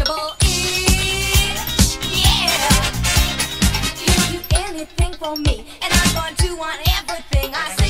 double E. Yeah. You do anything for me, and I'm going to want everything I see.